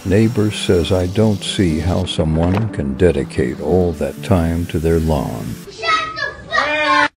Neighbor says I don't see how someone can dedicate all that time to their lawn.